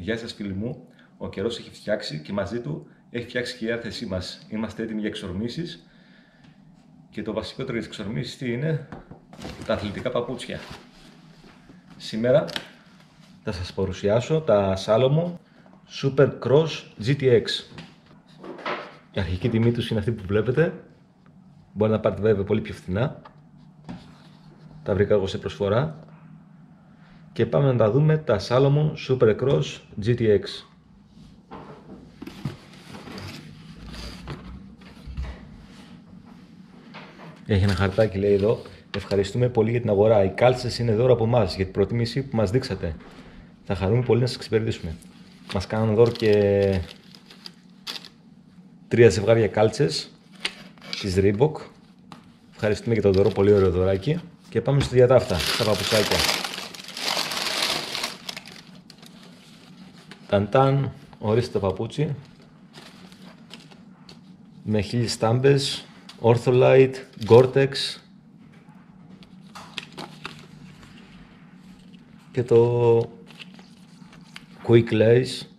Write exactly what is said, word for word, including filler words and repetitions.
Γεια σας φίλοι μου, ο καιρός έχει φτιάξει και μαζί του έχει φτιάξει και η διάθεσή μας. Είμαστε έτοιμοι για εξορμήσεις και το βασικότερο για τις εξορμήσεις τι είναι? Τα αθλητικά παπούτσια. Σήμερα θα σας παρουσιάσω τα Salomon Super Cross τζι τι εξ. Η αρχική τιμή τους είναι αυτή που βλέπετε. Μπορεί να πάρετε βέβαια πολύ πιο φθηνά. Τα βρήκα εγώ σε προσφορά. Και πάμε να τα δούμε τα Salomon Super Cross τζι τι εξ. Έχει ένα χαρτάκι, λέει εδώ: ευχαριστούμε πολύ για την αγορά. Οι κάλτσες είναι δώρο από εμάς για την προτίμηση που μας δείξατε. Θα χαρούμε πολύ να σας εξυπηρετήσουμε. Μας κάνουν δώρο και τρία ζευγάρια κάλτσες της Reebok. Ευχαριστούμε για το δώρο, πολύ ωραίο δωράκι. Και πάμε στο διατάφτα, στα παπουτσάκια. Ταντάν, ορίστε το παπούτσι. Με χίλιες στάμπες, Ortholite, Gore-Tex και το Quick Lace